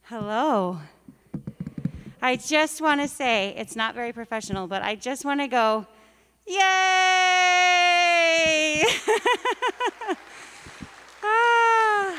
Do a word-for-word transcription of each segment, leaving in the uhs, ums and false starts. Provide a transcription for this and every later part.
Hello. I just want to say, it's not very professional, but I just want to go, yay! ah.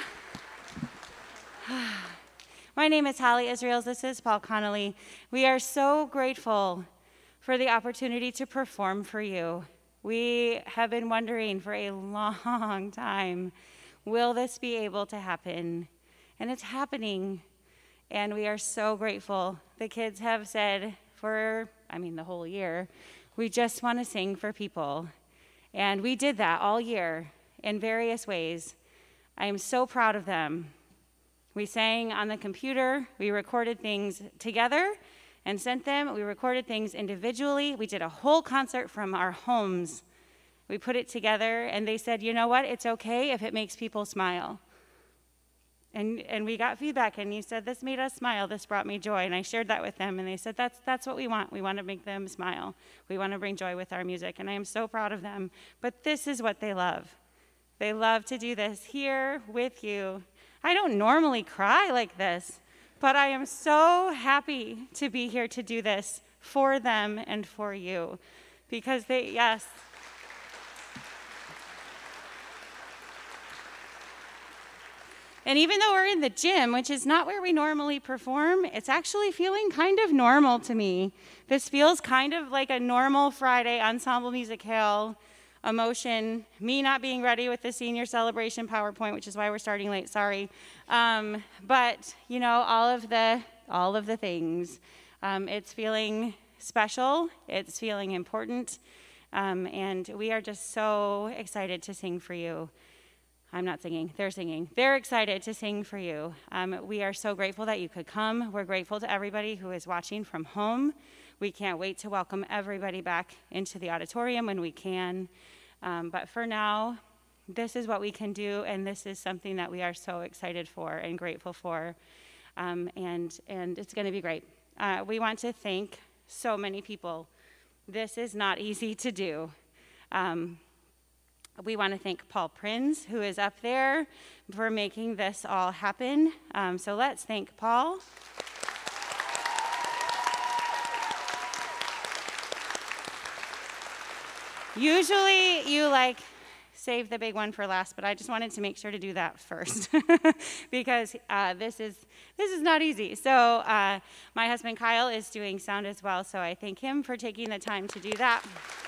My name is Holly Israels. This is Paul Connolly. We are so grateful for the opportunity to perform for you. We have been wondering for a long time, will this be able to happen? And it's happening. And we are so grateful. The kids have said for, I mean, the whole year, we just want to sing for people. And we did that all year in various ways. I am so proud of them. We sang on the computer. We recorded things together and sent them. We recorded things individually. We did a whole concert from our homes. We put it together, and they said, you know what? It's okay if it makes people smile. And and we got feedback, and you said, this made us smile, this brought me joy. And I shared that with them, and they said, that's that's what we want. We want to make them smile. We want to bring joy with our music, and I am so proud of them. But this is what they love. They love to do this here with you. I don't normally cry like this, but I am so happy to be here to do this for them and for you. Because they, yes. And even though we're in the gym, which is not where we normally perform, it's actually feeling kind of normal to me. This feels kind of like a normal Friday Ensemble Musicale emotion. Me not being ready with the senior celebration PowerPoint, which is why we're starting late, sorry. Um, but, you know, all of the, all of the things. Um, it's feeling special, it's feeling important, um, and we are just so excited to sing for you. I'm not singing, they're singing. They're excited to sing for you. Um, we are so grateful that you could come. We're grateful to everybody who is watching from home. We can't wait to welcome everybody back into the auditorium when we can. Um, but for now, this is what we can do, and this is something that we are so excited for and grateful for. Um, and, and it's gonna be great. Uh, we want to thank so many people. This is not easy to do. Um, We want to thank Paul Prinz, who is up there, for making this all happen. Um, so let's thank Paul. Usually you like save the big one for last, but I just wanted to make sure to do that first because uh, this is this is not easy. So uh, my husband Kyle is doing sound as well, so I thank him for taking the time to do that.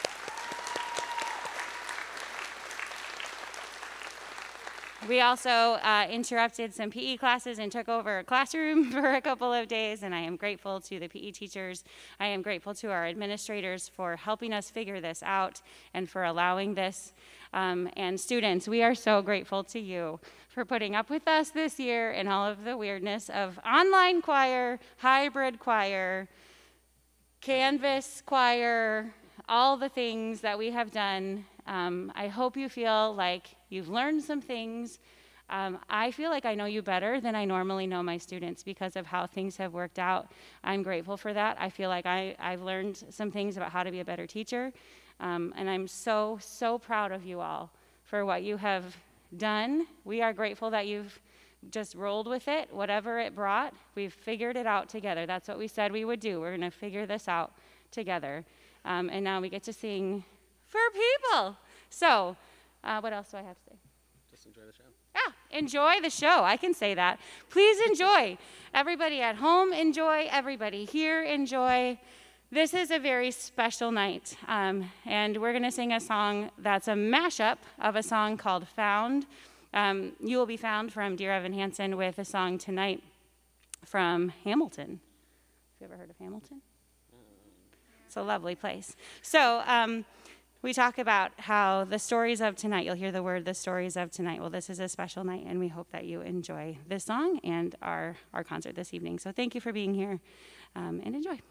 We also uh, interrupted some P E classes and took over a classroom for a couple of days, and I am grateful to the P E teachers. I am grateful to our administrators for helping us figure this out and for allowing this. Um, and students, we are so grateful to you for putting up with us this year and all of the weirdness of online choir, hybrid choir, Canvas choir, all the things that we have done. Um, I hope you feel like you've learned some things. Um, I feel like I know you better than I normally know my students because of how things have worked out. I'm grateful for that. I feel like I, I've learned some things about how to be a better teacher. Um, and I'm so, so proud of you all for what you have done. We are grateful that you've just rolled with it, whatever it brought. We've figured it out together. That's what we said we would do. We're going to figure this out together. Um, and now we get to sing for people. So, uh, what else do I have to say? Just enjoy the show. Yeah, enjoy the show. I can say that. Please enjoy. Everybody at home, enjoy. Everybody here, enjoy. This is a very special night, um, and we're going to sing a song that's a mashup of a song called Found. Um, you Will Be Found from Dear Evan Hansen with a song tonight from Hamilton. Have you ever heard of Hamilton? It's a lovely place. So um, we talk about how the stories of tonight, you'll hear the word, the stories of tonight. Well, this is a special night, and we hope that you enjoy this song and our, our concert this evening. So thank you for being here, um, and enjoy.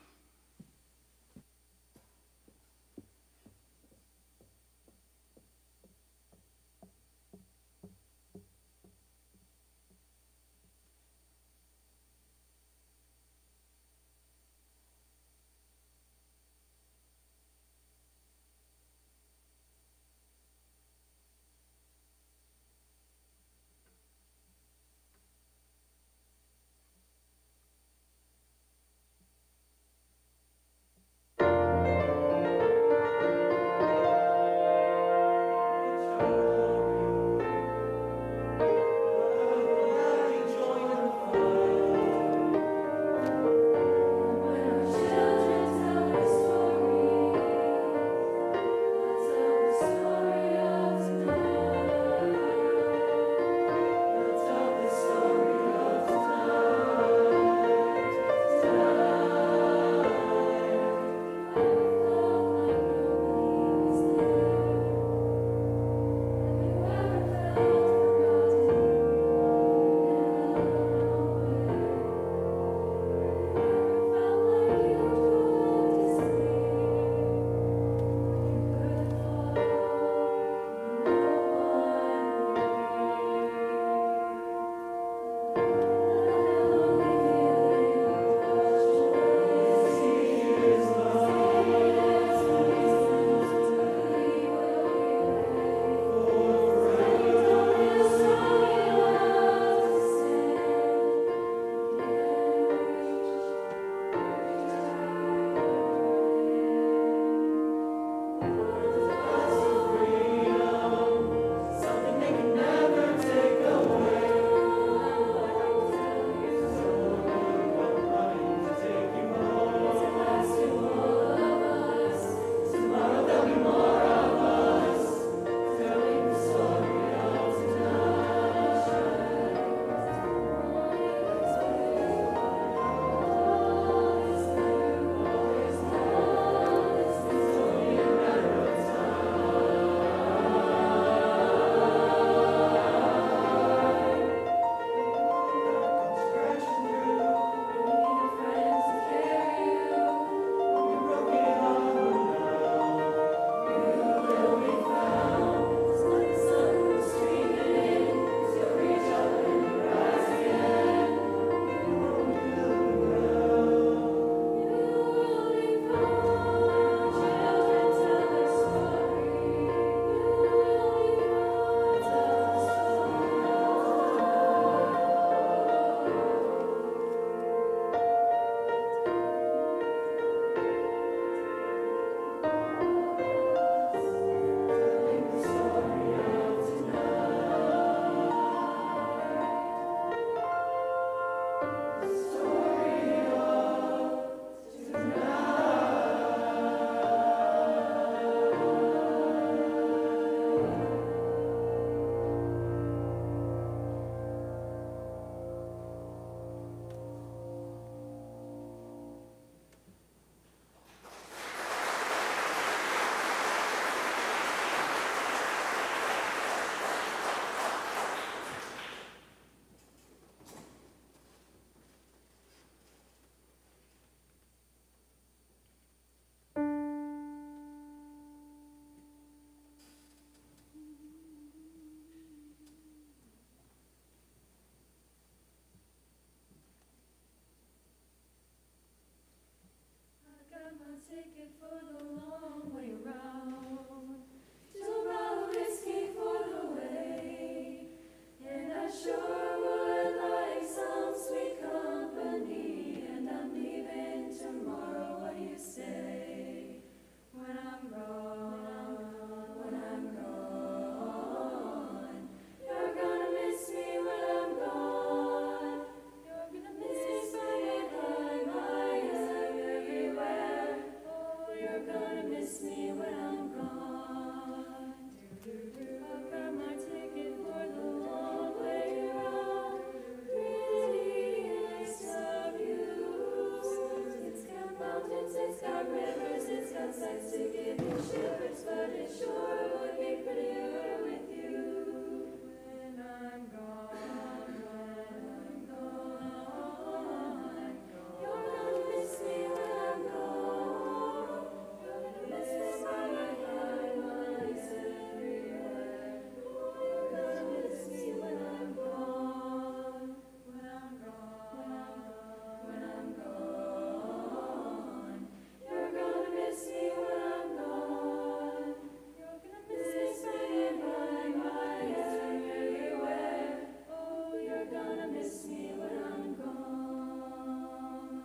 ticket for the long way round. Tomorrow risky for the way, and I sure would like some sweet company. And I'm leaving tomorrow. What do you say? When I'm gone, when I'm gone, you're gonna miss me when I'm gone. You're gonna miss me behind my head everywhere. Oh, you're gonna miss me when I'm gone. I've got my ticket for the long way round. Prettiest of views. It's got mountains, it's got rivers, it's got sights to give you shivers, but it sure would be prettier with you. When I'm gone, when I'm gone, you're gonna miss me when I'm gone. You're gonna miss me behind my eyes everywhere. Oh, you're gonna miss me when I'm gone. When I'm gone, when I'm gone, you're gonna miss me when I'm gone. You're gonna miss me behind my eyes everywhere. Oh, you're gonna miss me when I'm gone.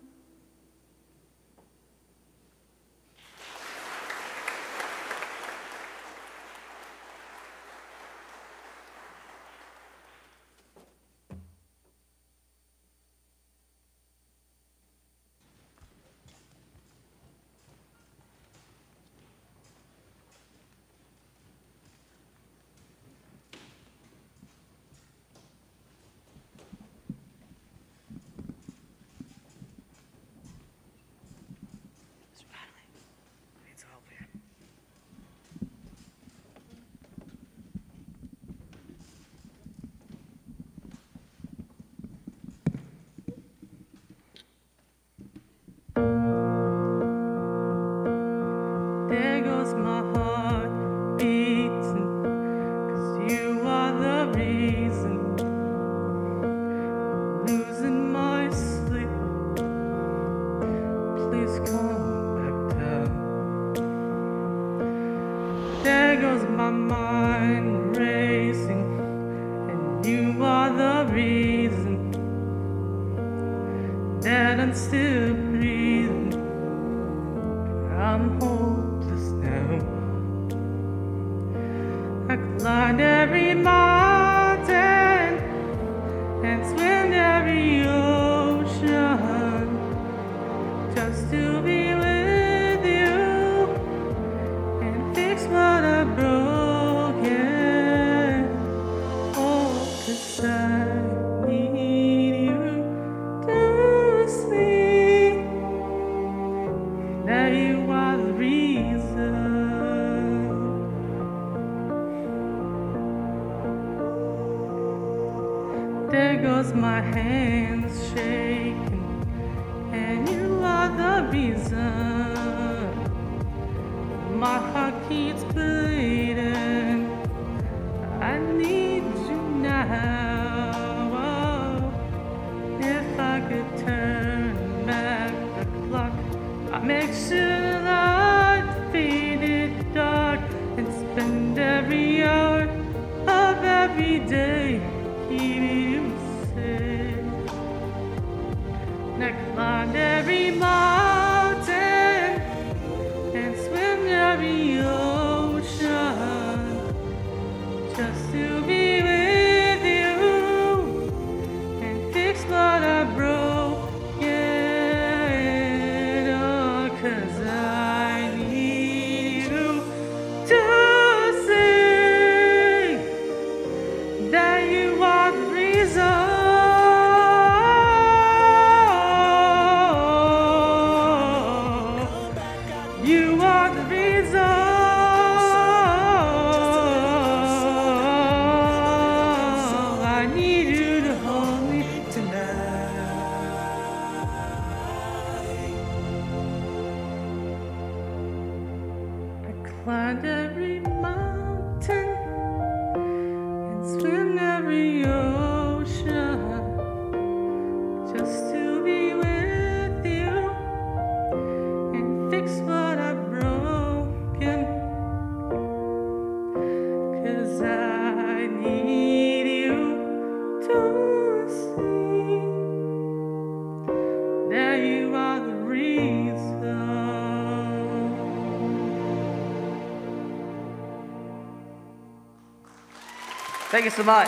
There goes my heart beating, 'cause you are the reason. Losing my sleep, please come back down. There goes my mind racing, and you are the reason that I'm still breathing. I'm hopeless now. I climbed every mountain and swim every ocean just to be with you and fix what I broken. Oh, 'cause I need you to see that you are the reason. There goes my hands shaking, and you are the reason. My heart keeps bleeding. I need you now. Oh, if I could turn back the clock, I'd make sure the light faded dark and spend every hour of every day keeping you safe. And I climbed every mountain and swim every ocean just to be with you and fix what I broke. Yeah, oh, 'cause I need you to see that you are the reason. You are the reason. Thank you so much.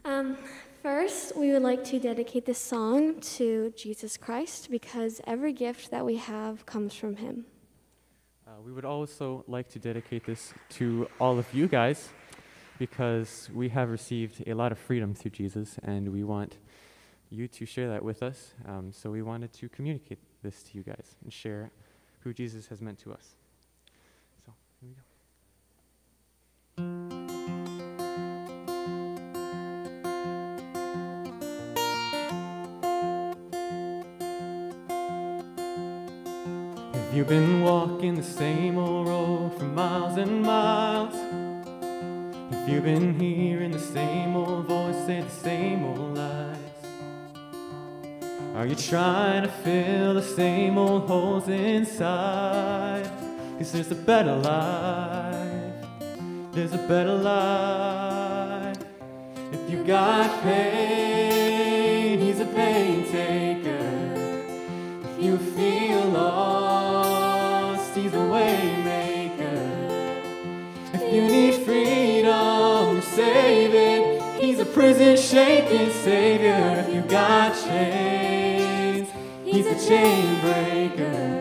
Um, first, we would like to dedicate this song to Jesus Christ because every gift that we have comes from him. Uh, we would also like to dedicate this to all of you guys because we have received a lot of freedom through Jesus and we want you to share that with us. Um, so we wanted to communicate this to you guys and share who Jesus has meant to us. So here we go. Have you been walking the same old road for miles and miles? Have you been hearing the same old voice say the same old lies? Are you trying to fill the same old holes inside? 'Cause there's a better life, there's a better life. If you got pain, he's a pain taker. If you feel lost, he's a way maker. If you need freedom, saving, he's a prison shaking savior. If you got chains, he's a chain breaker.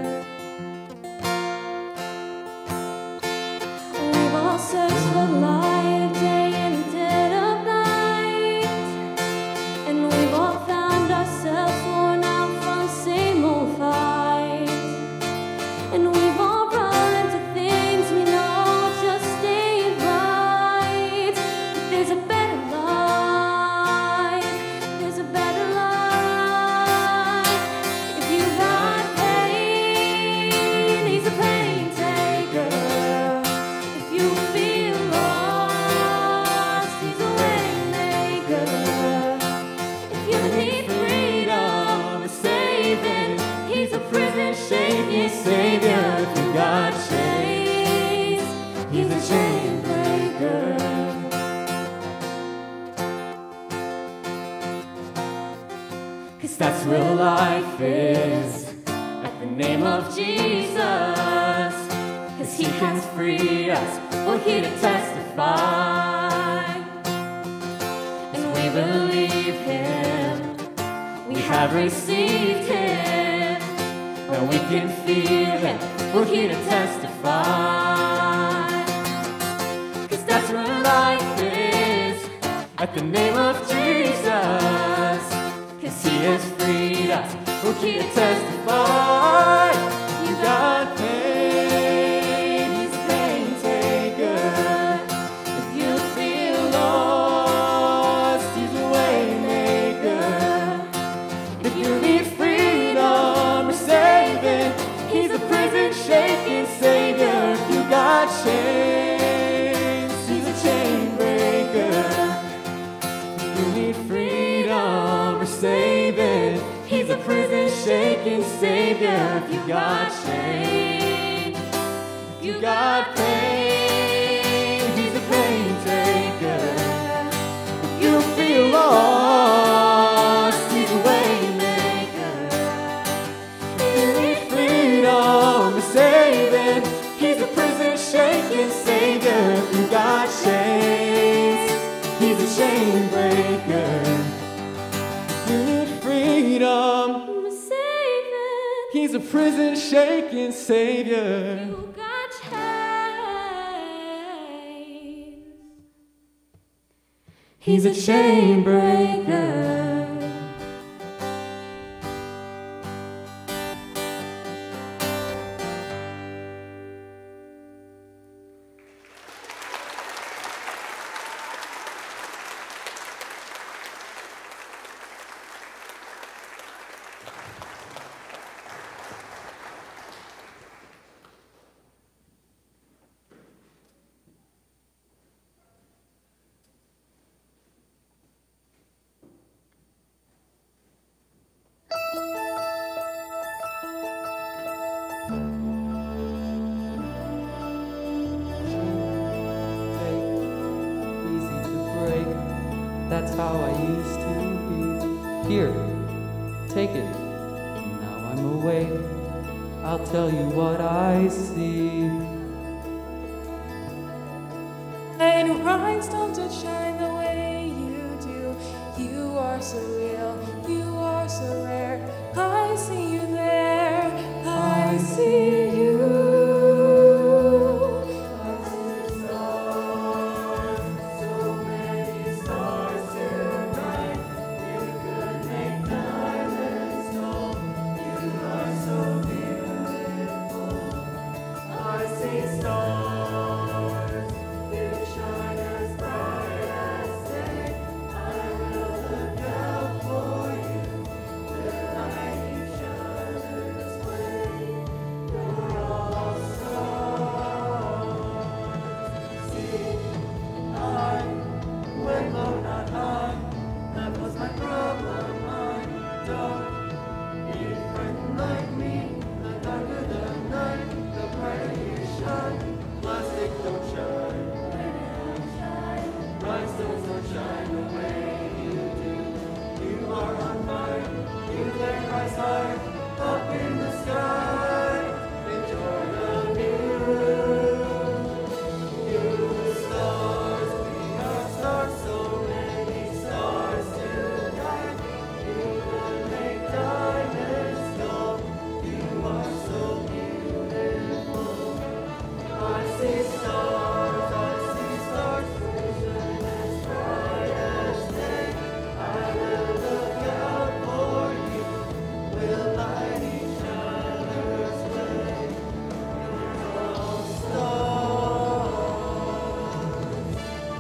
We've all searched for light day and dead of night, and we've all found ourselves worn out from the same old fight, and we've all run to things we know just ain't right. But there's a better life, there's a better life. If you got pain, he's a pain taker. If you feel lost, he's a way maker. If you need freedom or saving, he's a prison shaking savior. If you got chains, he's a chain breaker. 'Cause that's real life is at the name of Jesus. 'Cause he can free us, we're here to testify. And we believe him, we have received him. Now we can feel him, we're here to testify. 'Cause that's what life is at the name of Jesus. 'Cause he has freed us, we're here to testify. You got pain, he's a pain taker. If you feel lost, he's a way maker. If you need freedom or saving, he's a prison shaking savior. If you got chains, he's a chain breaker. If you need freedom or saving, he's a prison shaking savior. If you got chains, if you got pain, he's a pain taker. If you feel lost, he's a way maker. If you need freedom or saving, he's a prison shaking savior. If you got chains, he's a chain breaker. If you need freedom, he's a prison shaking savior. You got chains, he's a chain breaker. That's how I used to be. Here, take it. Now I'm awake. I'll tell you what I see. And rhinestones that shine the way you do. so real, you are so rare. I see you there, I see you. I see stars, so many stars tonight. You could make diamonds dull. You are so beautiful. I see stars, you shine as bright as day. I will look out for you. We'll light each other's way. You're all stars. See, I went low, not high. That was my problem. I don't need a friend like me. The darker the night, the brighter you shine. Plastic don't shine. Rhinestones don't shine the way you do. You are on fire. You can rise high up in the sky. Enjoy the view. You stars, we are stars, so many stars tonight. You will make diamonds dull. You are so beautiful. I see stars, I see stars, vision as bright as day. I will look out for you. We'll light each other's way. You're all stars.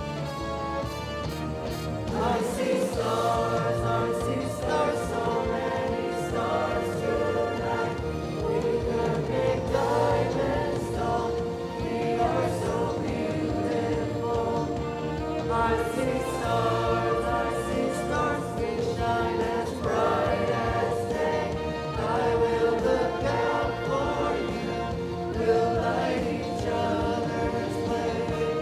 I see stars, I see stars, so many stars tonight. We could make diamonds dull. We are so beautiful. I see stars, I see stars, we shine as bright as day. I will look out for you. We'll light each other's way.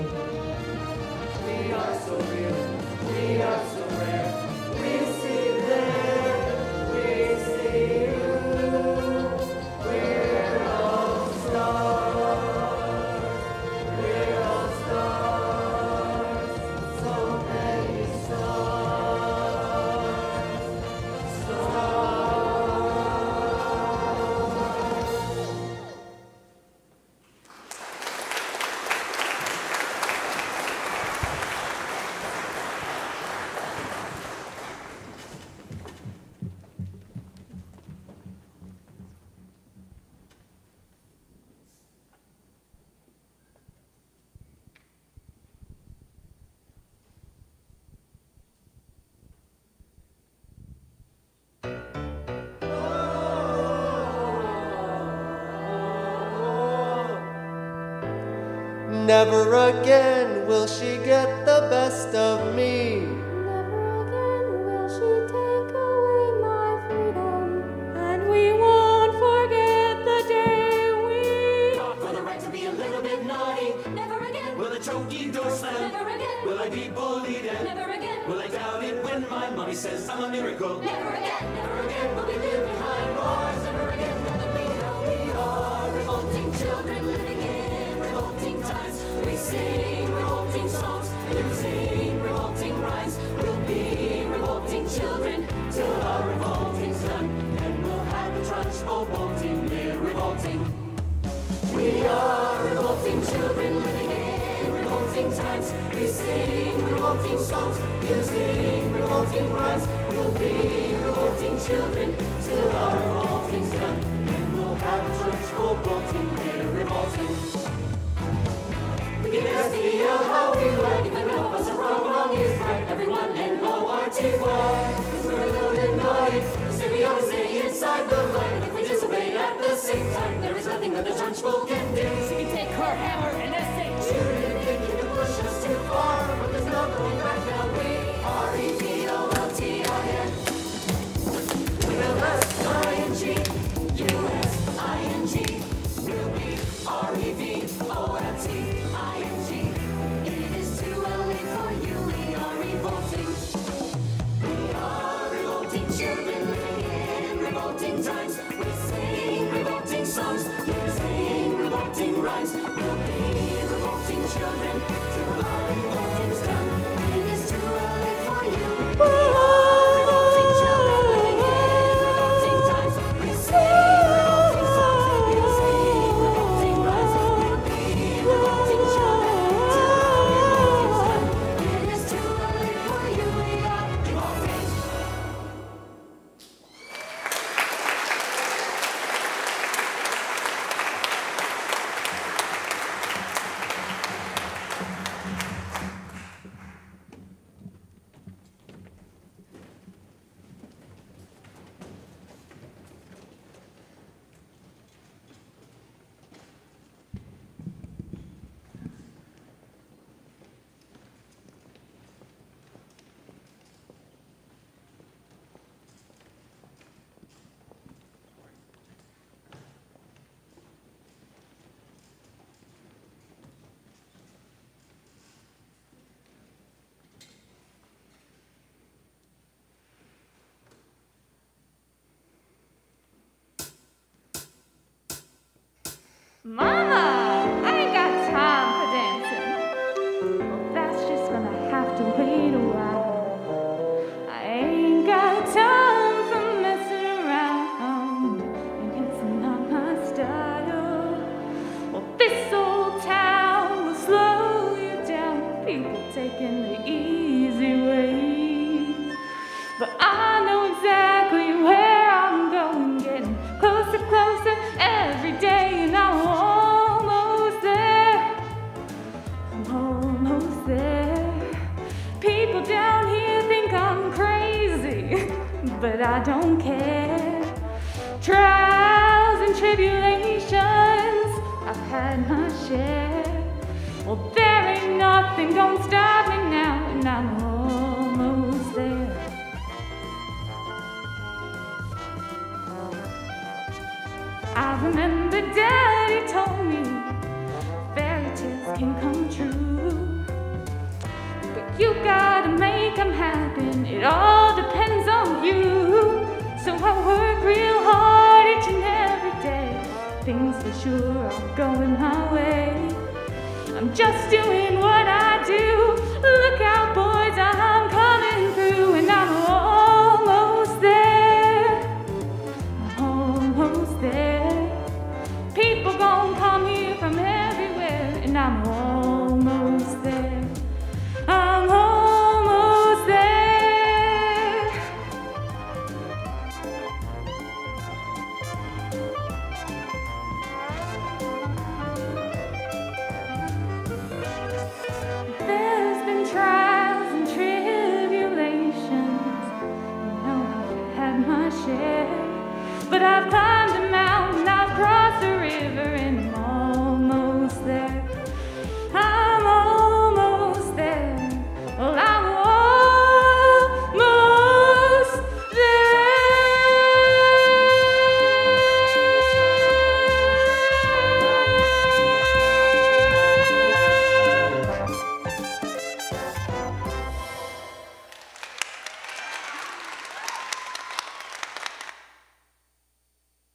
We are so real, we are so rare. We see you there, we see you. We're all stars, we're all stars. So many stars, stars. Never again will she get the best of me. Never again will she take away my freedom, and we won't forget the day we Fought for the right to be a little bit naughty. never again, Will a choking door slam? never again, Will I be bullied and never again, will I doubt it when my mommy says I'm a miracle? never again, never again will we live behind bars. Never again will there be no we are revolting children living in revolting times. We sing revolting songs, we sing revolting rhymes. We'll be revolting children till our revolting's done, and we'll have a trudge for revolting, we're revolting. We are revolting children living in revolting times. We sing revolting songs, we sing revolting rhymes. We'll be revolting children till our revolting's done, and we'll have a church for revolting, we're revolting. We can ask the L how we like, if the middle of us are wrong, wrong is right. Everyone N O R T Y, cause we're a little bit naughty. We say we always stay inside the line, and if we disobey at the same time, there is nothing that the church folk can do. She can take her hammer and S H. You think you can push us too far, but there's no going back now. We R E V O L T I N. We'll S I N G, U S I N G. We'll be R E V O L T I N G. It is too early for you, we are revolting. We are Mama, I ain't got time for dancing. Well, that's just gonna have to wait a while. I ain't got time for messing around, and it's not my style. Well, this old town will slow you down, people taking the easy way. But I know exactly where I'm going, getting closer, closer every day, and I'm almost there. I'm almost there. People down here think I'm crazy, but I don't care. Trials and tribulations, I've had my share. Well, there ain't nothing gonna stop me now, and I'm almost there. I remember Daddy told me fairy tales can come true, but you gotta make them happen. It all depends on you. So I work real hard each and every day. Things for sure are going my way. I'm just doing what I do. Look out, boys, I'm coming through, and I'm almost there. I'm almost there. People gon' come here from everywhere, and I'm almost there. I'm almost there. There's been trials and tribulations, you know I've had my share, but I've climbed a mountain, I've crossed a river, and I'm almost there. I'm almost there. Well, I'm almost there.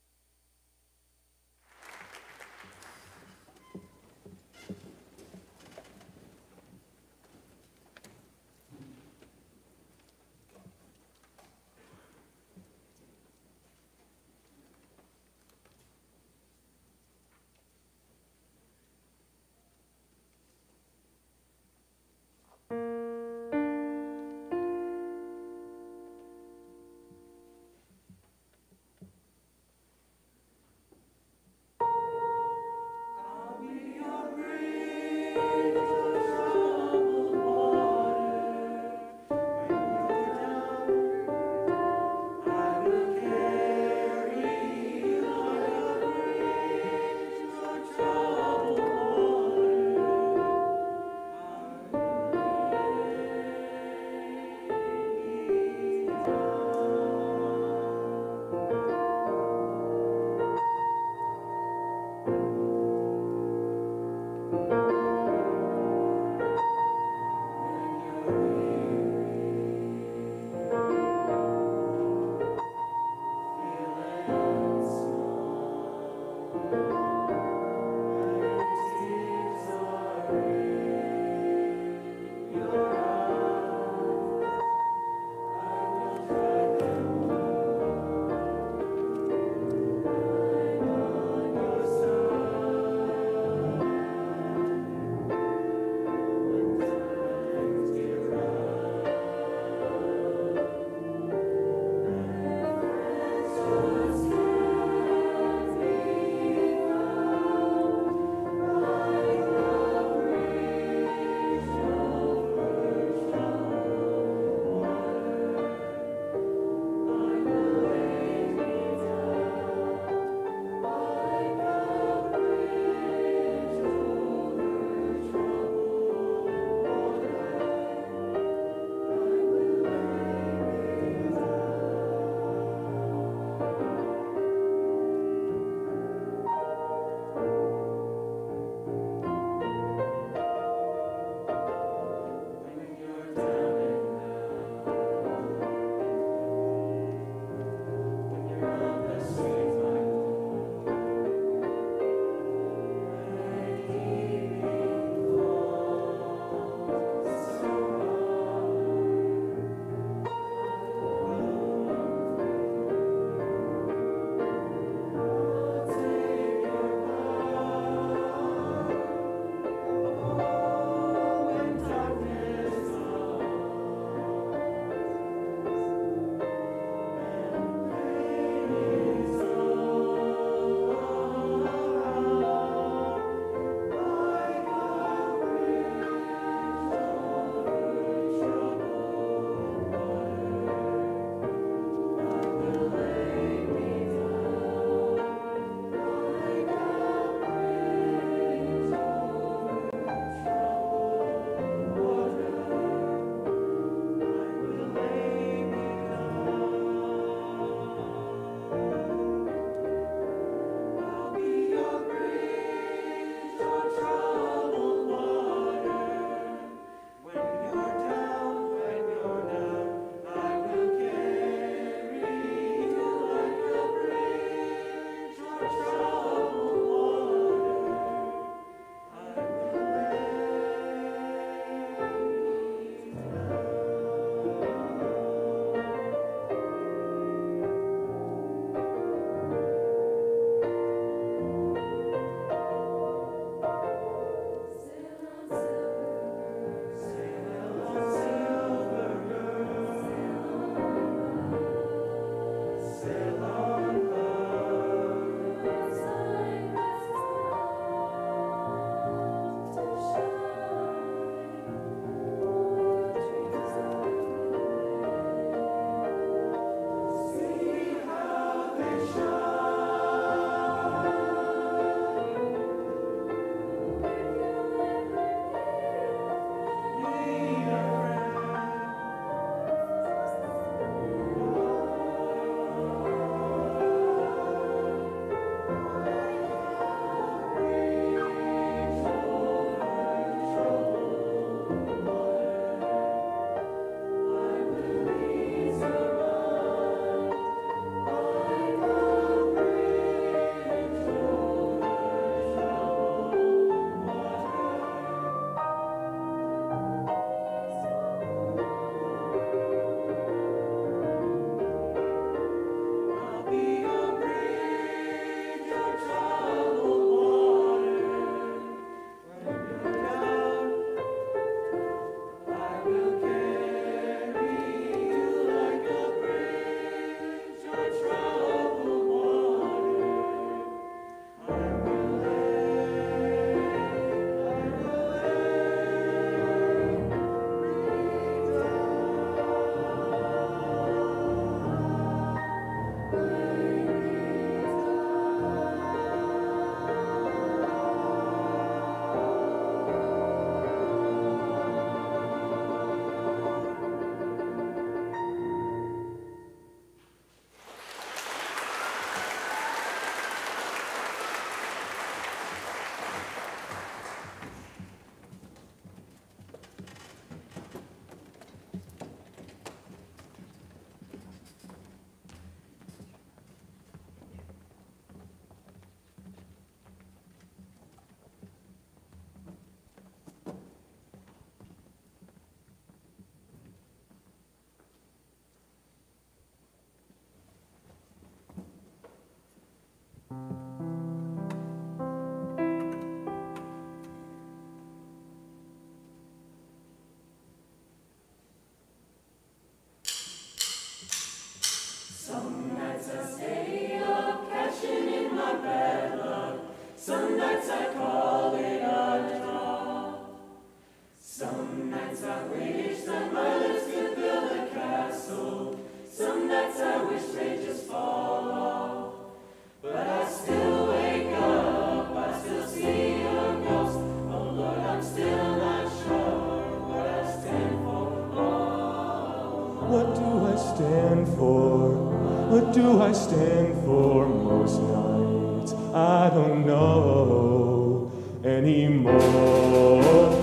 stand for? What do I stand for most nights? I don't know anymore.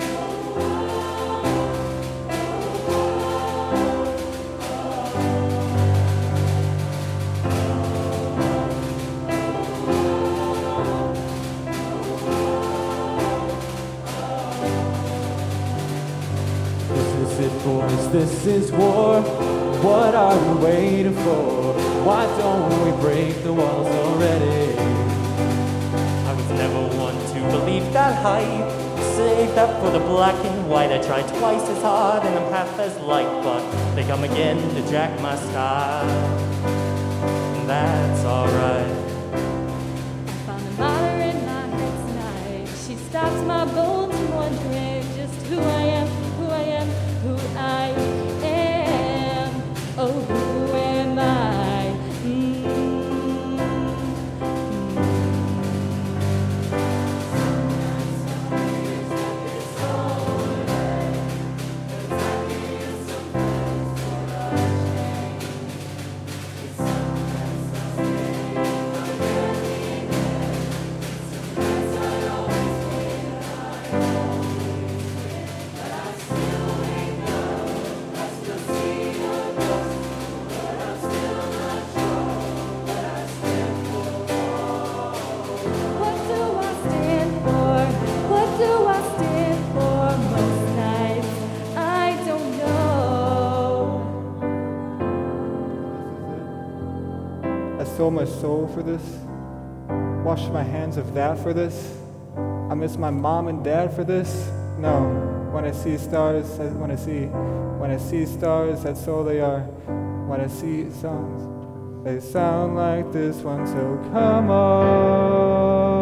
Boys, this is war. What are we waiting for? Why don't we break the walls already? I was never one to believe that hype. Save that for the black and white. I tried twice as hard and I'm half as light, but they come again to jack my style. And that's alright. I found a mother in my head tonight. She stops my bones from wondering just who I am, who I am, who I am. Oh, who am I? Mm-hmm. Sold my soul for this, washed my hands of that for this. I miss my mom and dad for this. No, when I see stars, when I see, when I see stars, that's all they are. When I see songs, they sound like this one. So come on.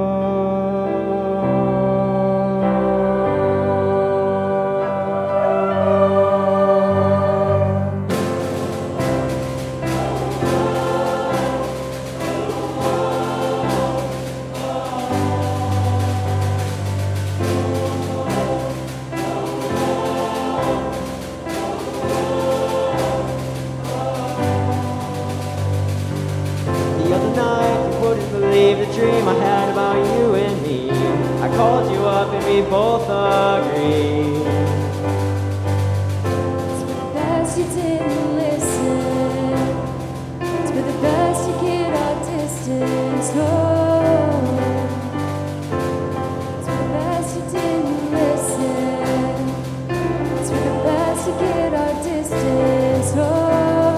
The dream I had about you and me, I called you up and we both agreed. It's for the best you didn't listen. It's for the best you get our distance. Oh, it's for the best you didn't listen. It's for the best you get our distance. Oh.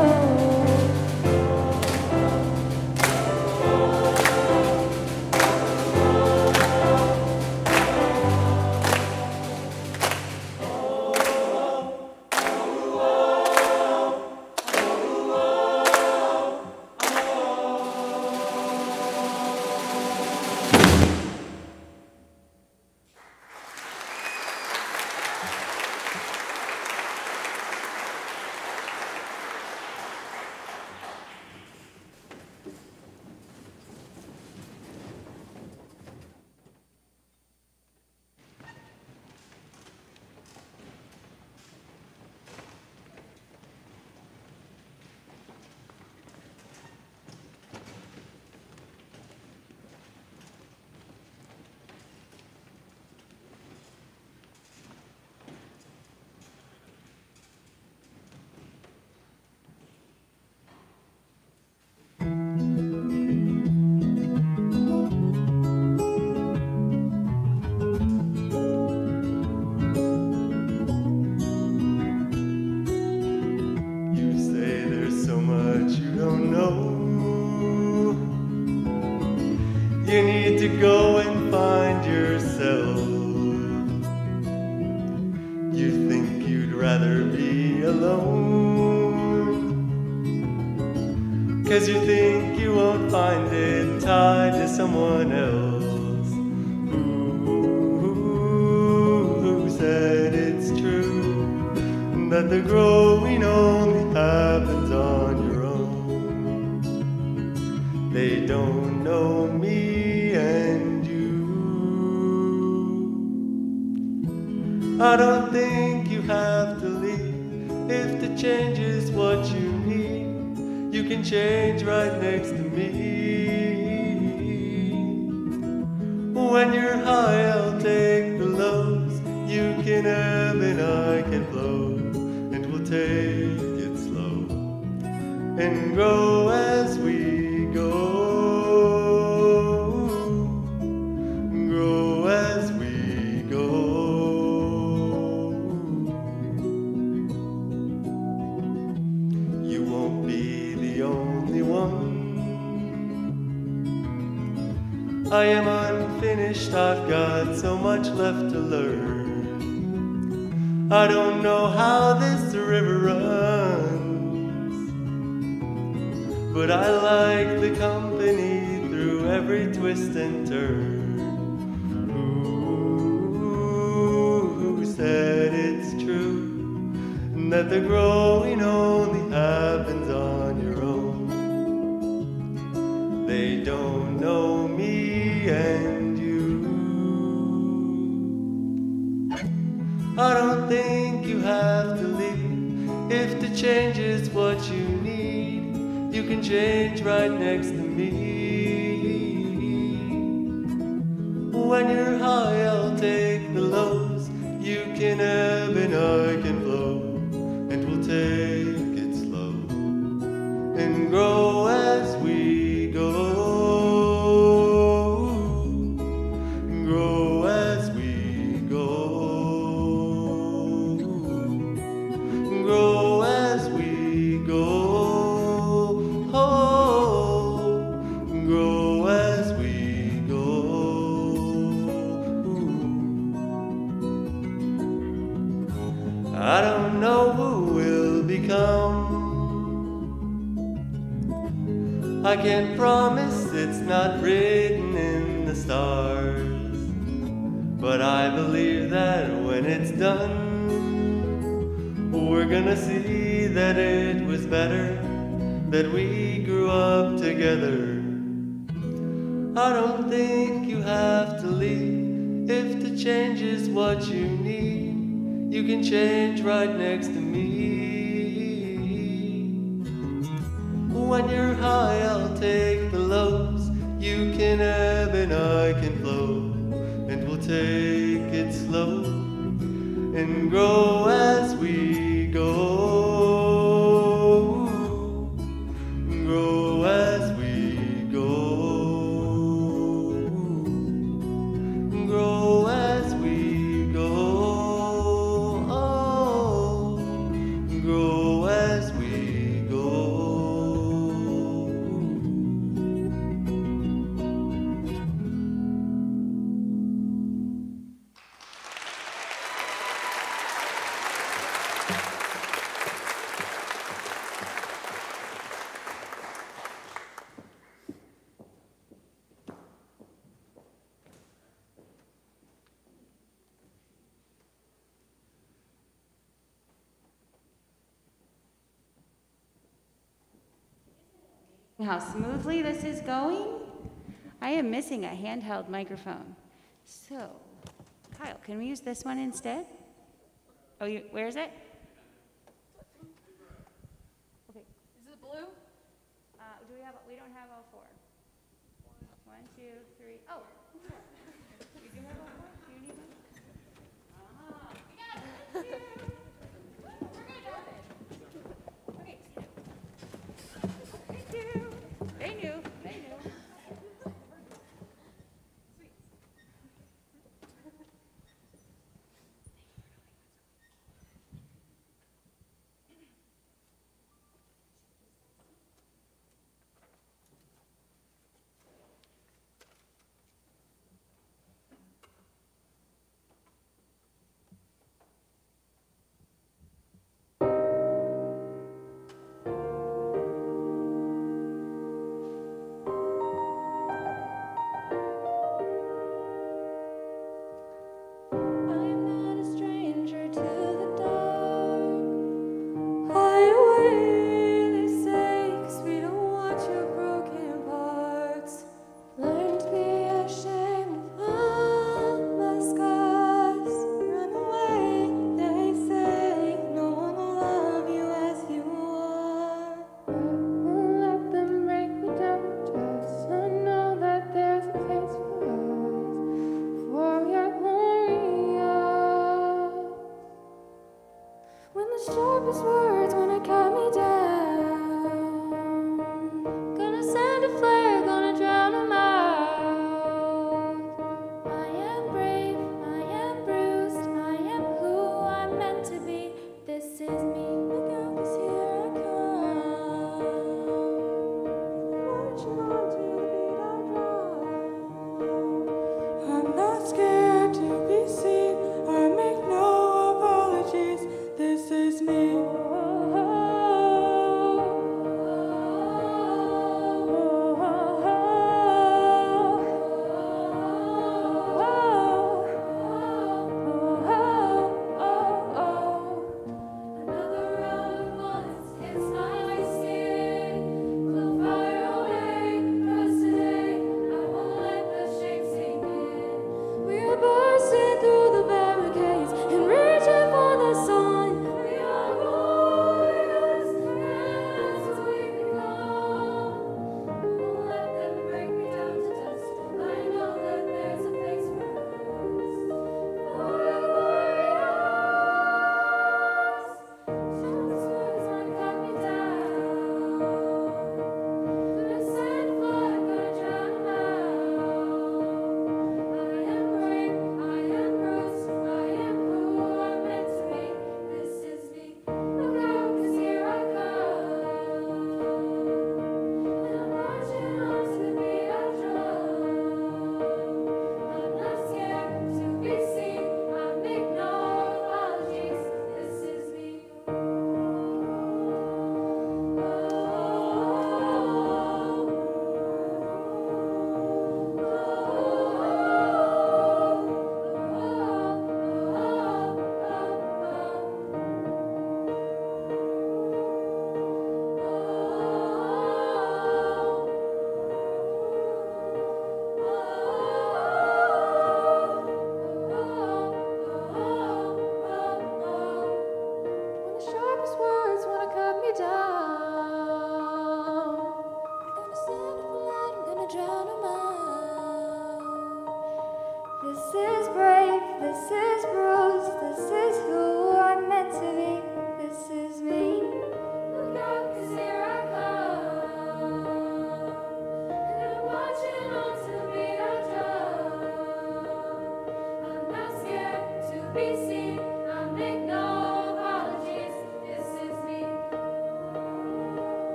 You need to go and find yourself. You think you'd rather be alone, 'cause you think you won't find it tied to someone else. Ooh, who said it's true that the growing only happens on your own? They don't know me and you. I don't think you have to leave if the change is what you need. can change right next to me. When you're high, I'll take the lows. You can ebb and I can flow, and we'll take it slow and grow as we go. Grow as we go. You won't be the only one. I am unfinished, I've got so much left to learn. I don't know how this river runs, but I like the company through every twist and turn. Who said it's true that the growing only happens on your own? They don't know me and you. I don't think you have to leave. If the change is what you need, you can change right next to me. When you're high, I'll take the lows. You can ebb and I can flow, and we'll take it slow and grow as we go. Grow as we go. Grow as we go. Oh, grow as we go. I don't know who we'll become. I can't promise, it's not written in the stars, but I believe that when it's done, we're gonna see that it was better that we grew up together. I don't think you have to leave. If the change is what you need, you can change right next to me. When you're high, I'll take the lows. You can ebb and I can flow, and we'll take it slow and grow as we go. Grow as we go. Grow as we go. Oh, grow as we go. How smoothly this is going. I am missing a handheld microphone. So, Kyle, can we use this one instead? Oh, you, where is it? Okay. Is it blue? Uh, do we have, we don't have all four. One, two, three. Oh, four. You do have all four? Do you need one? Ah. We got it. We're good. Okay. Thank you. They knew. They knew.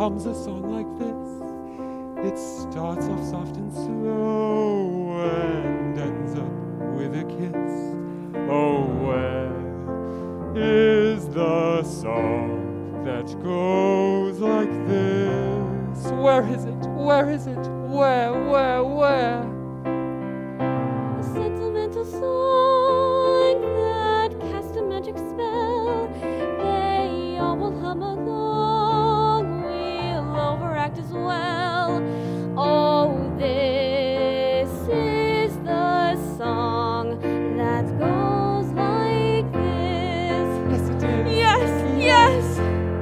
comes a song like this. It starts off soft and slow and ends up with a kiss. Oh, where is the song that goes like this? Where is it? Where is it? Where, where, where? A sentimental song that casts a magic spell. They all will hum along, we'll overact as well. Oh, this is the song that goes like this. Yes, it is. Yes, yes.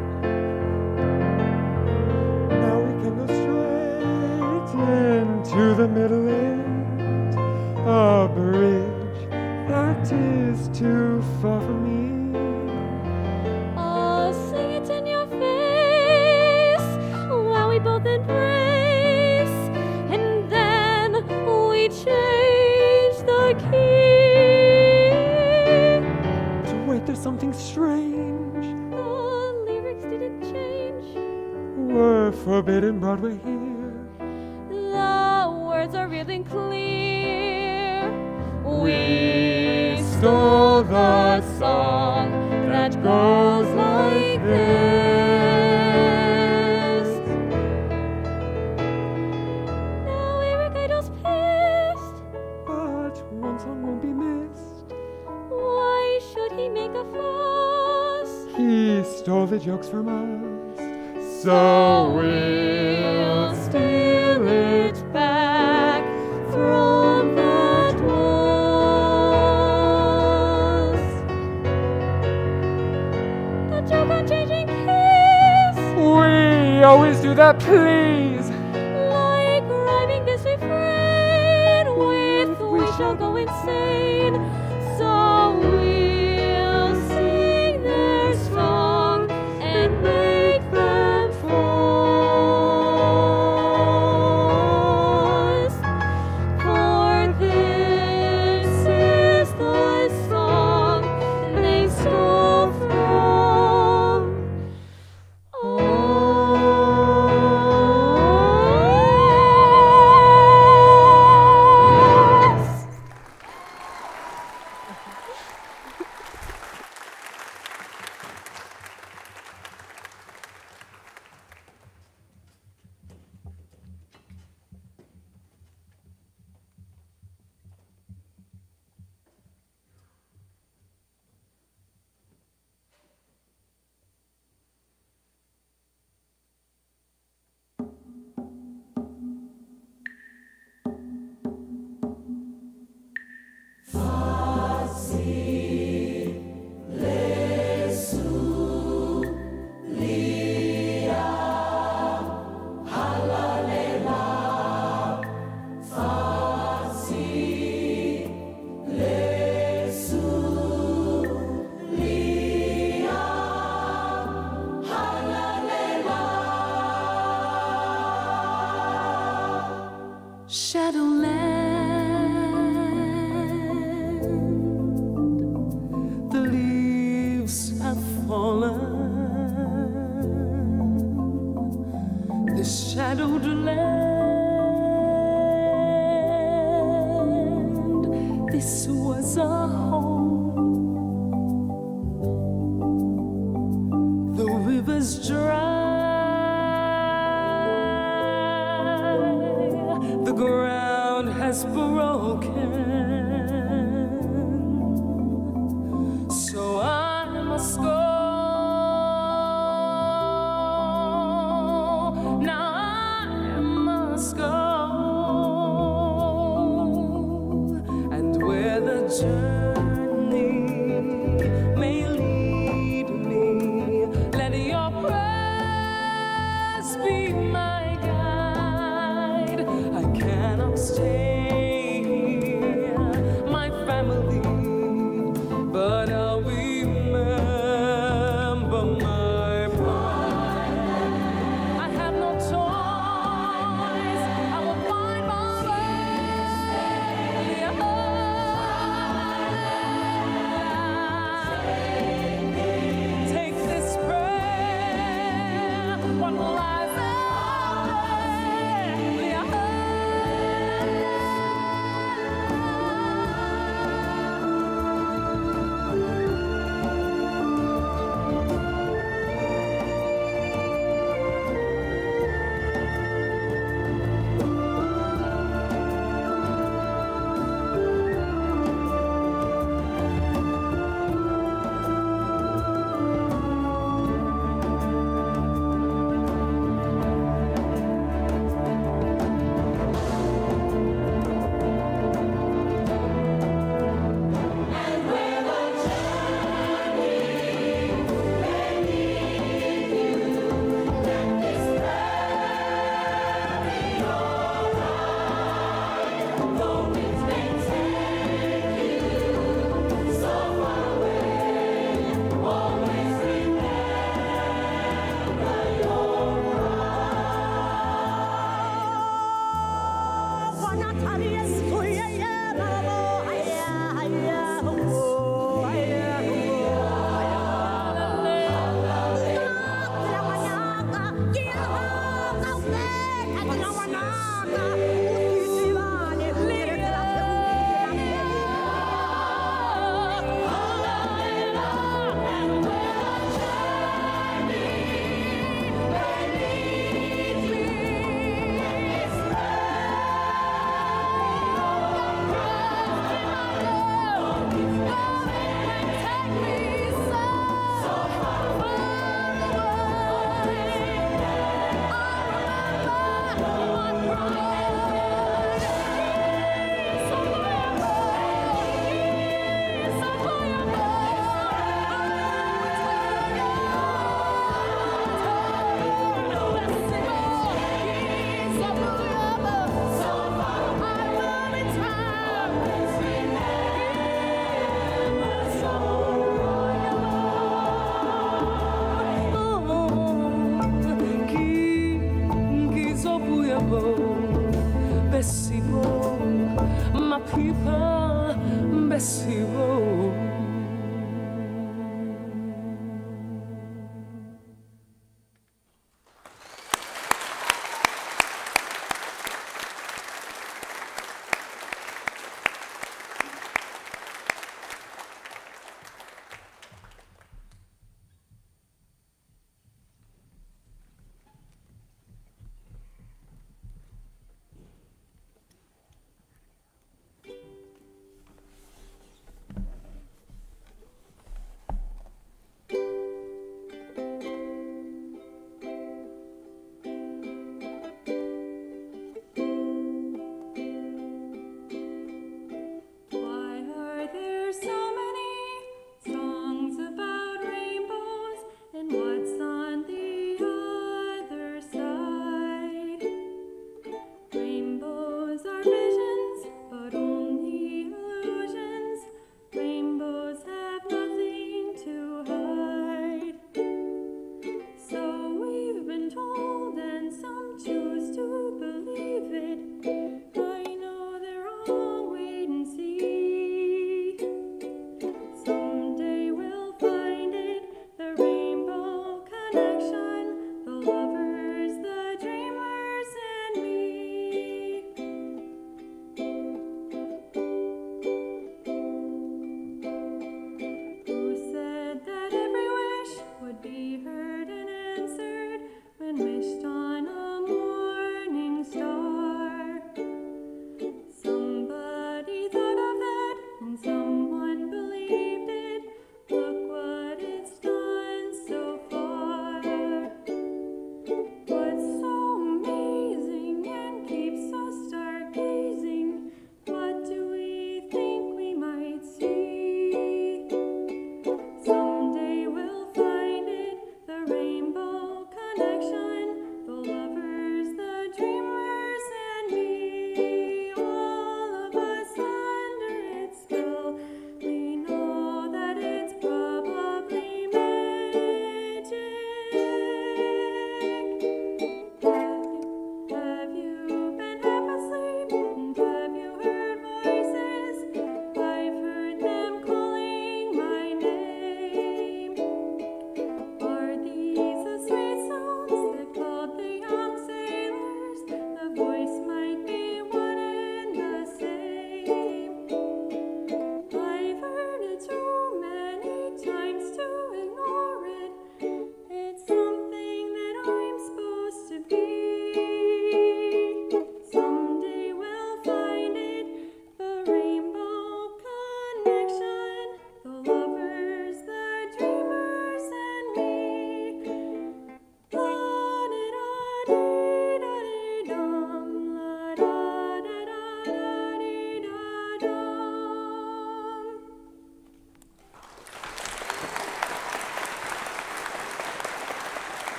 Now we can go straight into the middle eight. A bridge that is too far for me. I'll sing it in your face while we both embrace, and then we change the key. So wait, there's something strange. The lyrics didn't change. We're forbidden Broadway here. The words are real and clear. We stole the song that goes like this. Now Eric Idle's pissed. But one song won't be missed. Why should he make a fuss? He stole the jokes from us, so we'll steal it back from that was the joke on changing kiss. We always do that, please. Like rhyming this refrain with we shall go insane. So we'll sing their song and make them false. For this is the song they stole from us. Shadowland, the leaves have fallen. The shadowed land, this was a home. The rivers dry, the ground has broken. So I must go. Now I must go. And where the journey may lead me, let your prayers be my guide. I cannot stay here My people, Bessibo.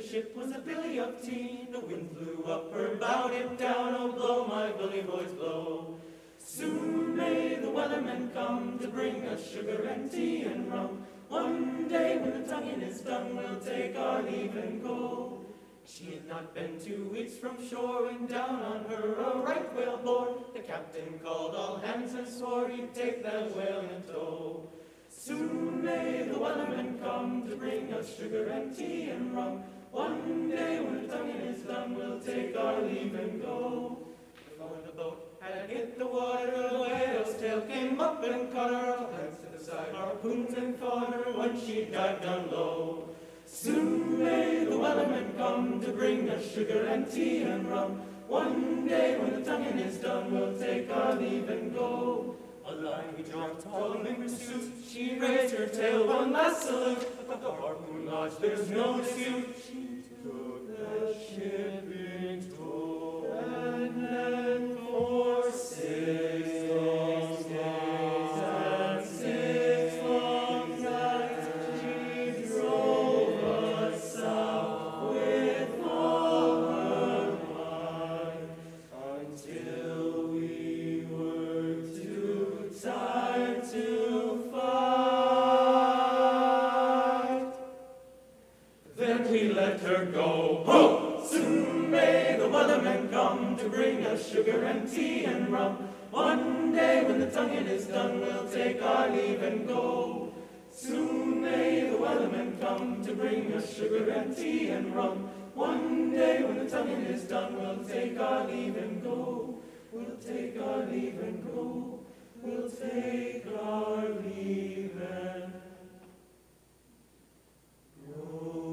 ship was a billy of tea. The wind blew up her bow, it down, oh blow, my bully boys blow. Soon may the weathermen come to bring us sugar and tea and rum. One day when the tonguing is done, we'll take our leave and go. She had not been two weeks from shore when down on her a right whale bore. The captain called all hands and swore he'd take that whale in tow. Soon may the weathermen come to bring us sugar and tea and rum. One day when the tonguing is done, we'll take our leave and go. Before the boat had hit the water, the whale's tail came up and caught her. All hands to the side, harpoons and caught her when she dived down low. Soon may the weathermen come to bring us sugar and tea and rum. One day when the tonguing is done, we'll take our leave and go. A line we dropped all in pursuit. She raised her tail, one last salute. But the harpoon lodged, there's no dispute. She took the ship in tow. And then for six long days and six long nights, she drove us south with all her might, until we were too tired to fight. Then we let her go. Ho! Soon may the weathermen come to bring us sugar and tea and rum. One day when the tonguing is done, we'll take our leave and go. Soon may the weathermen come to bring us sugar and tea and rum. One day when the tonguing is done, we'll take our leave and go. We'll take our leave and go. We'll take our leave and go.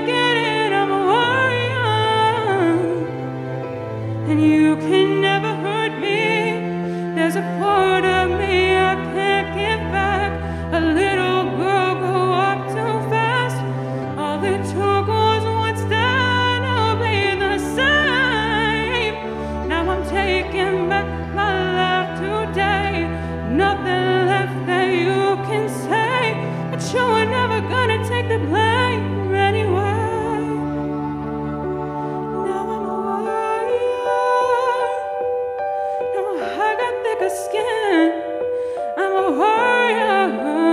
And you can never hurt There's a part of me I can't get back. A little girl grew up too fast. All it took was one step to be the same. Now I'm taking back my life today. Nothing left that you can say, but you were never gonna take the blame anyway. Now I'm a warrior. Now I got thicker skin. I'm a warrior.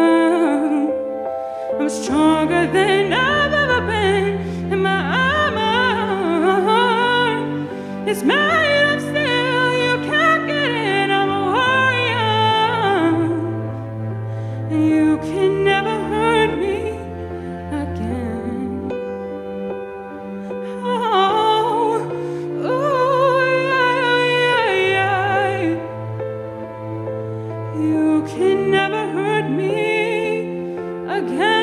I'm stronger than I've ever been, and my armor is made of steel. You can't get in. I'm a warrior, and you can never hurt me again. Oh, ooh, yeah, yeah, yeah. You can never hurt me again.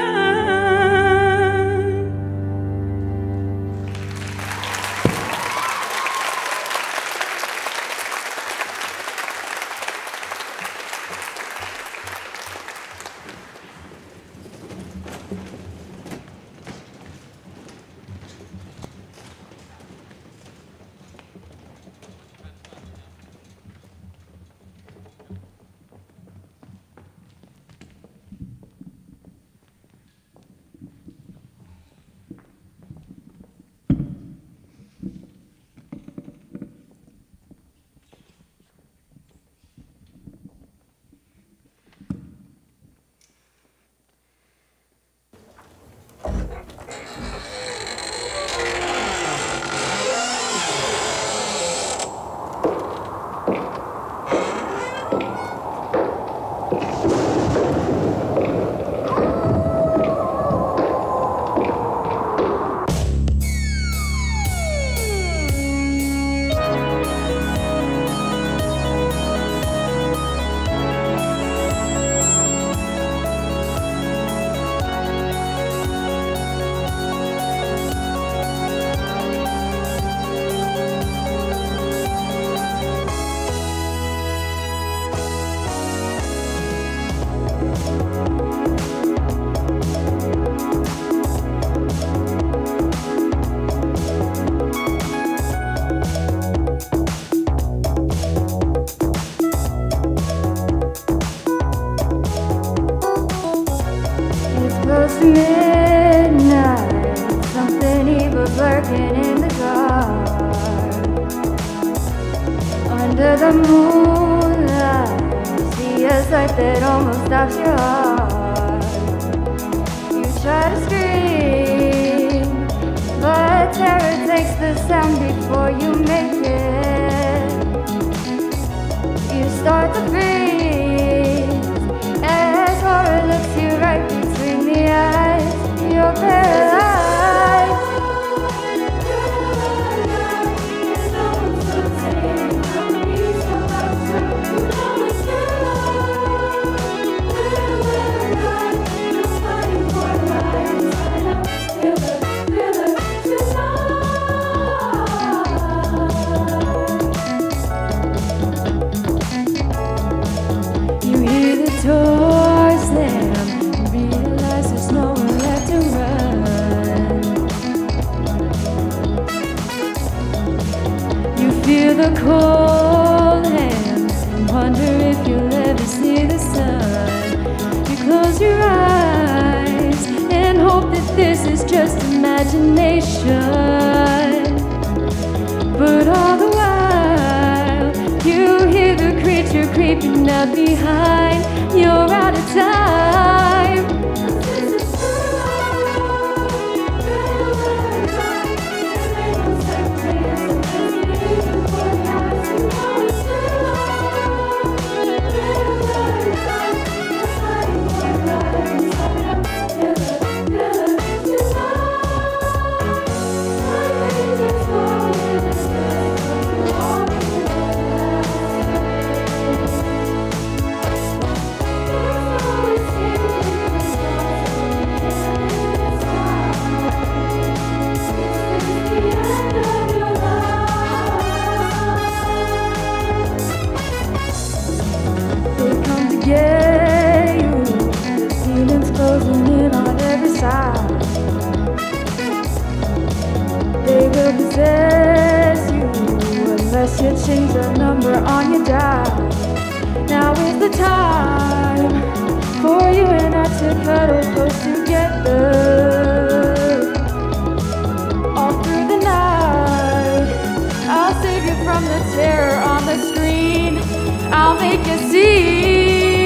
Close to midnight, something evil lurking in the dark. Under the moonlight, you see a sight that almost stops your heart. You try to scream, but terror takes the sound before you make it. You start to breathe as horror looks you right between the eyes. You're paralyzed. You hear the door slam and realize there's nowhere left to run. You feel the cold hands and wonder if you'll ever see the sun. You close your eyes and hope that this is just imagination. But all the while, you hear the creature creeping up behind. You're out of time. There's always can die. Now is the time for you and I to cuddle close together. All through the night, I'll save you from the terror on the screen. I'll make you see.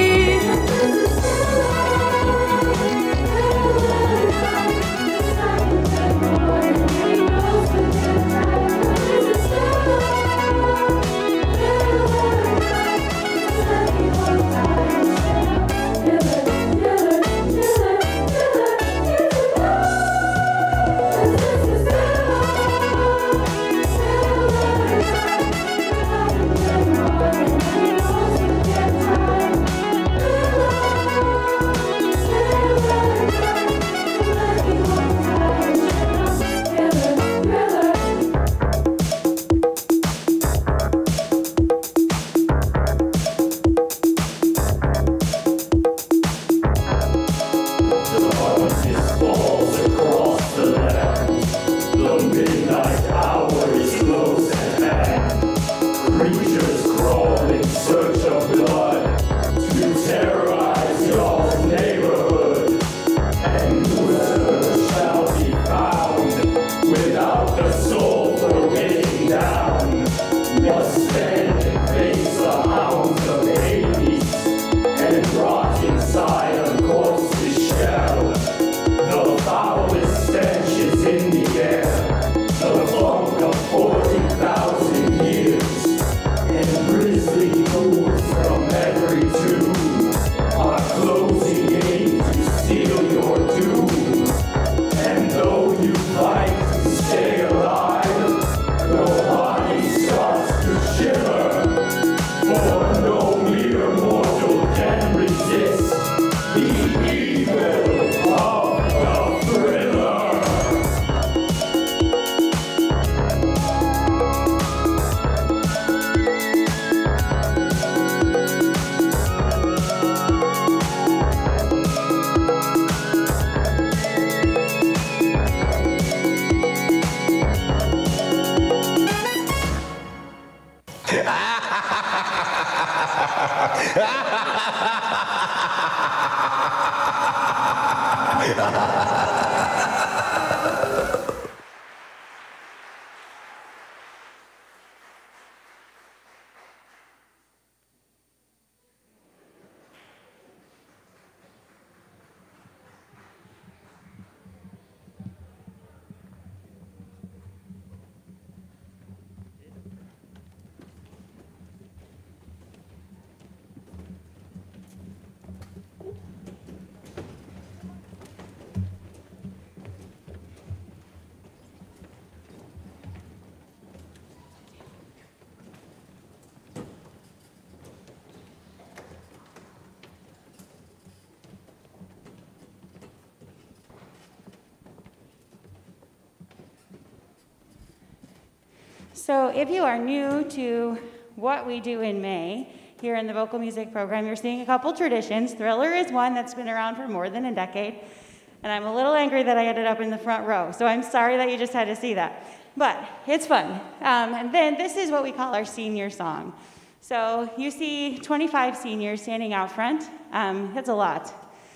So if you are new to what we do in May here in the vocal music program, you're seeing a couple traditions. Thriller is one that's been around for more than a decade, and I'm a little angry that I ended up in the front row, so I'm sorry that you just had to see that. But it's fun. Um, and then this is what we call our senior song. So you see twenty-five seniors standing out front. Um, it's a lot.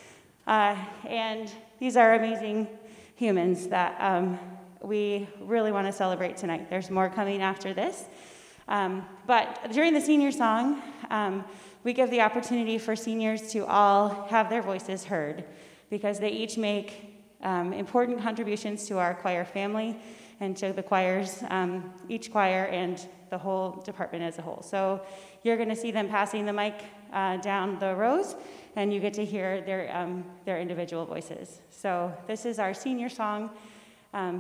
Uh, and these are amazing humans that um, we really want to celebrate tonight. There's more coming after this. Um, but during the senior song, um, we give the opportunity for seniors to all have their voices heard because they each make um, important contributions to our choir family and to the choirs, um, each choir and the whole department as a whole. So you're going to see them passing the mic uh, down the rows, and you get to hear their, um, their individual voices. So this is our senior song um,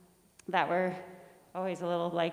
that we're always a little like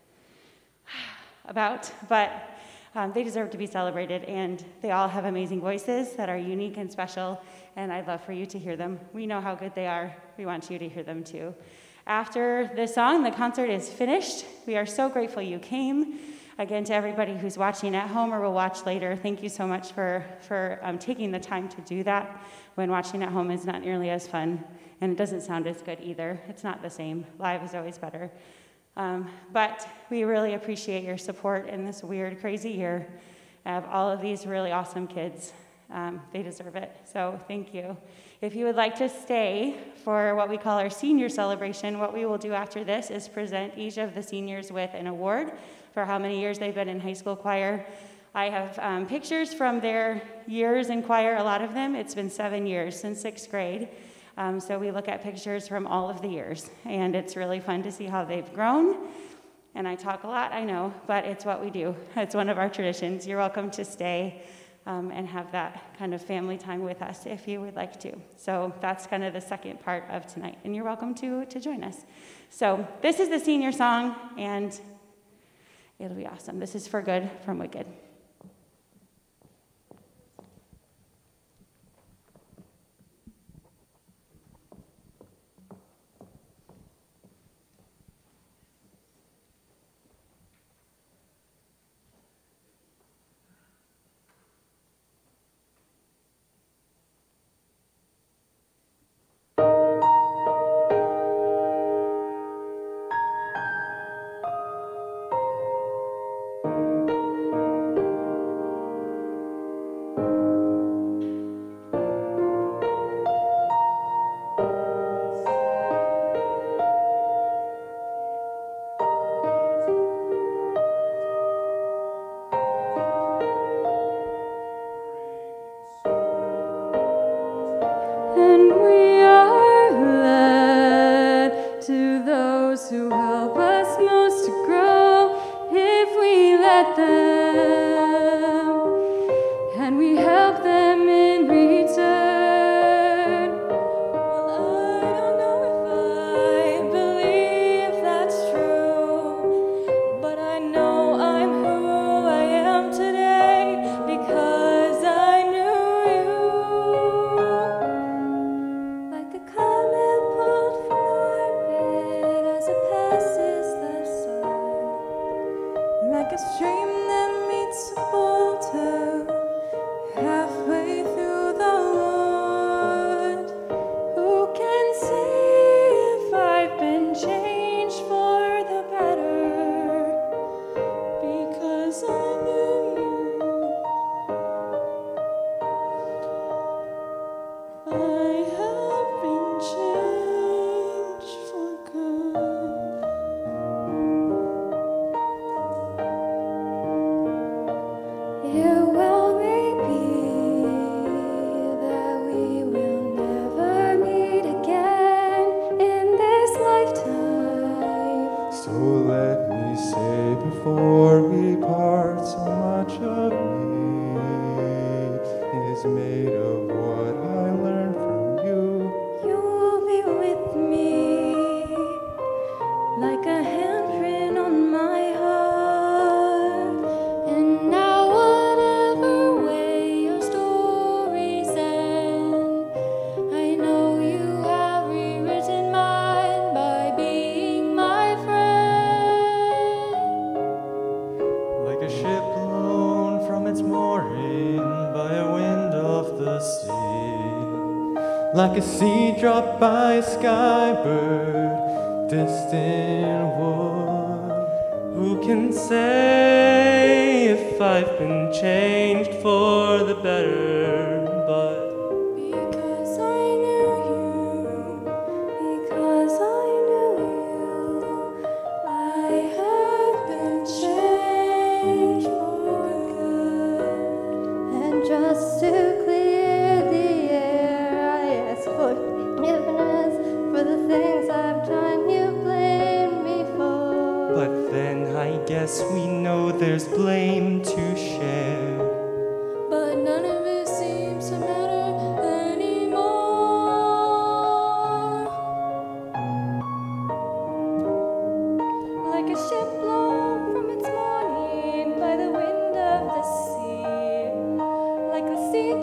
about, but um, they deserve to be celebrated, and they all have amazing voices that are unique and special, and I'd love for you to hear them. We know how good they are. We want you to hear them too. After this song, the concert is finished. We are so grateful you came. Again, to everybody who's watching at home or will watch later, thank you so much for, for um, taking the time to do that when watching at home is not nearly as fun, and it doesn't sound as good either. It's not the same. Live is always better. Um, but we really appreciate your support in this weird, crazy year of all of these really awesome kids. Um, they deserve it, so thank you. If you would like to stay for what we call our senior celebration, what we will do after this is present each of the seniors with an award for how many years they've been in high school choir. I have um, pictures from their years in choir, a lot of them. It's been seven years since sixth grade. Um, so we look at pictures from all of the years, and it's really fun to see how they've grown. And I talk a lot, I know, but it's what we do. It's one of our traditions. You're welcome to stay um, and have that kind of family time with us if you would like to. So that's kind of the second part of tonight, and you're welcome to, to join us. So this is the senior song, and it'll be awesome. This is For Good from Wicked. And we are led to those who help us most to grow if we let them, and we help them in return. Well, I don't know if I believe that's true, but I know I'm who I am today because I knew you. Like a comet pulled from orbit as it passes the sun, like a stream that meets a boulder halfway through the wood. Who can say if I've been changed for the better? Because I knew you. I have been changed for good. It well may be that we will never meet again in this lifetime. So let me say before we part, so much of me is made of what I learned from you. You will be with me like a handprint on my heart. And now whatever way your stories end, I know you have rewritten mine by being my friend. Like a ship blown from its mooring by a wind of the sea. Like a seed dropped by a skybird, distant wood. Who can say if I've been changed for the better? But Because I knew you, because I knew you, I have been changed for good. And just to clear the air, I ask forgiveness for the things I've done you blame me for. but then I guess we know there's blame to share. But none of it seems to matter anymore. Like a ship blown from its mooring by the wind of the sea, like a seed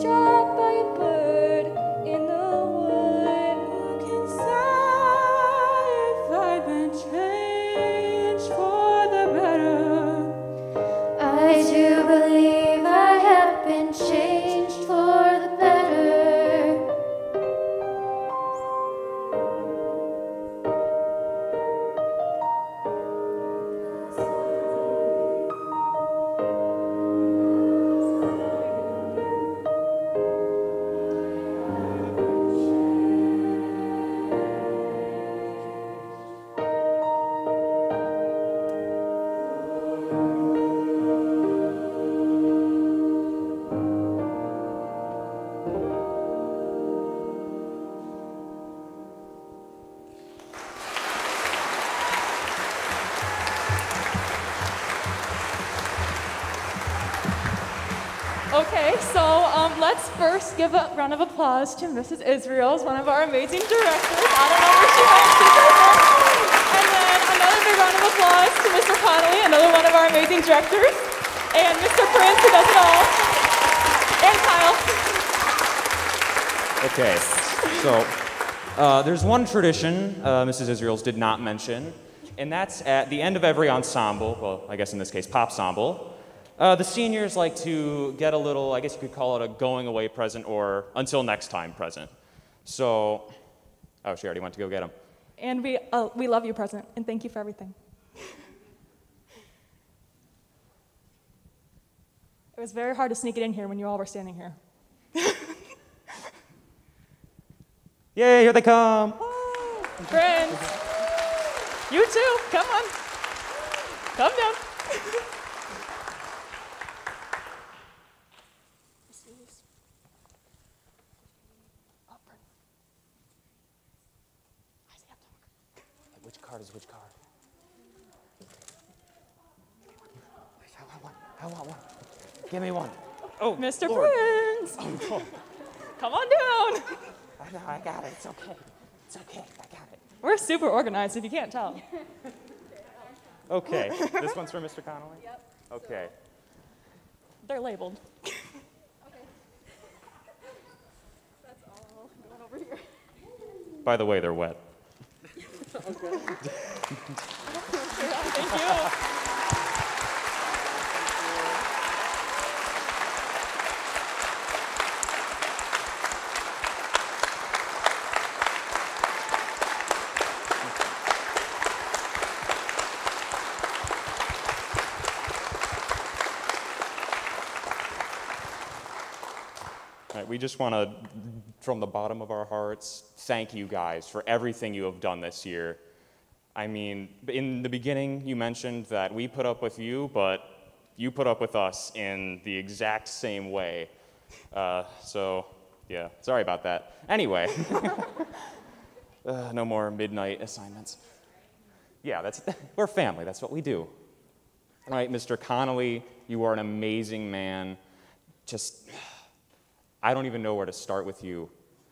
Okay, so um, let's first give a round of applause to Missus Israels, one of our amazing directors. I don't know where she went. She's right there. And then another big round of applause to Mister Connolly, another one of our amazing directors. And Mister Prince, who does it all. And Kyle. Okay, so uh, there's one tradition uh, Missus Israels did not mention, and that's at the end of every ensemble, well, I guess in this case, pop ensemble, uh, the seniors like to get a little, I guess you could call it a going away present or until next time present. So, oh, she already went to go get them. And we, uh, we love you, President, and thank you for everything. It was very hard to sneak it in here when you all were standing here. Yay, here they come. Friends, you too, come on. Come down. Which card is which card? I want one. I want one. Give me one. Oh, Mister Lord. Prince. Oh, Come on down. I know, I got it. It's okay. It's okay. I got it. We're super organized, if you can't tell. Okay. This one's for Mister Connolly? Yep. Okay. They're labeled. That's all going over here. By the way, they're wet. Thank you. All right, we just want to, from the bottom of our hearts, thank you guys for everything you have done this year. I mean, in the beginning, you mentioned that we put up with you, but you put up with us in the exact same way. Uh, so, yeah, sorry about that. Anyway, uh, no more midnight assignments. Yeah, that's, we're family. That's what we do. All right, Mister Connolly, you are an amazing man. Just, I don't even know where to start with you.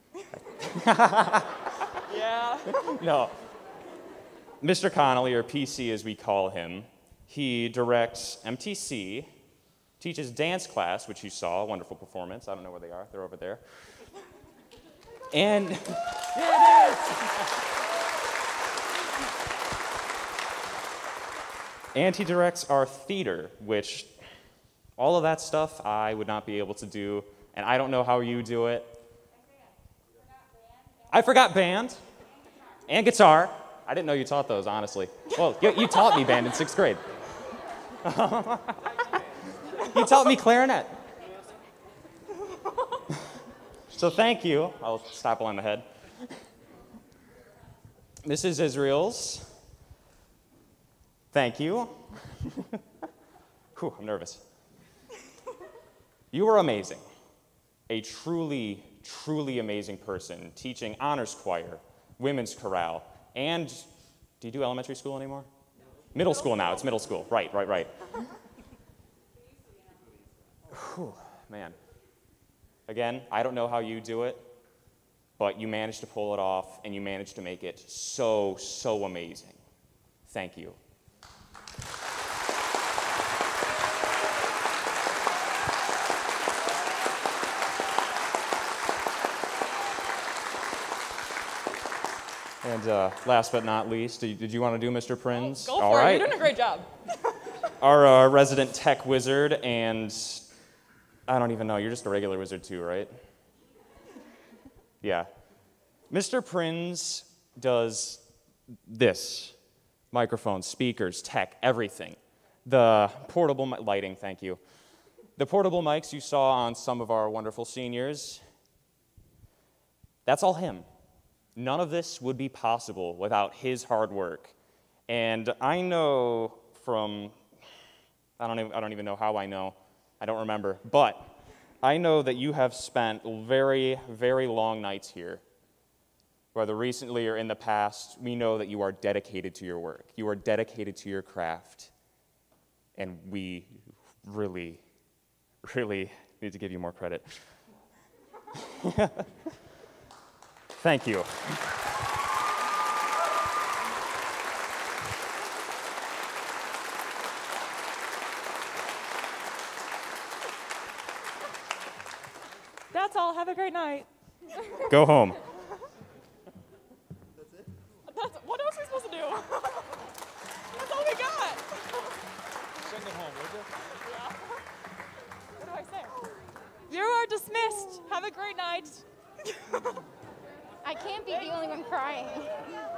Yeah. No. Mister Connolly, or P C as we call him, he directs M T C, teaches dance class, which you saw, a wonderful performance. I don't know where they are. They're over there. And here it is. And he directs our theater, which all of that stuff I would not be able to do, and I don't know how you do it. I forgot band and guitar. I didn't know you taught those, honestly. Well, you, you taught me band in sixth grade. You taught me clarinet. So thank you. I'll stop on the head. Missus Israels, thank you. Whew, I'm nervous. You were amazing. A truly, truly amazing person, teaching honors choir, women's chorale, and do you do elementary school anymore? No. Middle school now, it's middle school. Right, right, right. Whew, man. Again, I don't know how you do it, but you managed to pull it off, and you managed to make it so, so amazing. Thank you. And uh, last but not least, did you, did you want to do Mister Prinz? Go for All it. right. You're doing a great job. Our uh, resident tech wizard, and I don't even know, you're just a regular wizard too, right? Yeah. Mister Prinz does this. Microphones, speakers, tech, everything. The portable mi- lighting, thank you. The portable mics you saw on some of our wonderful seniors, that's all him. None of this would be possible without his hard work. And I know from, I don't even, I don't even know how I know, I don't remember, but I know that you have spent very, very long nights here, whether recently or in the past. We know that you are dedicated to your work. You are dedicated to your craft. And we really, really need to give you more credit. Thank you. That's all. Have a great night. Go home. That's, what else are we supposed to do? That's all we got. Send it home, would you? Yeah. What do I say? You are dismissed. Have a great night. I can't be the only one crying.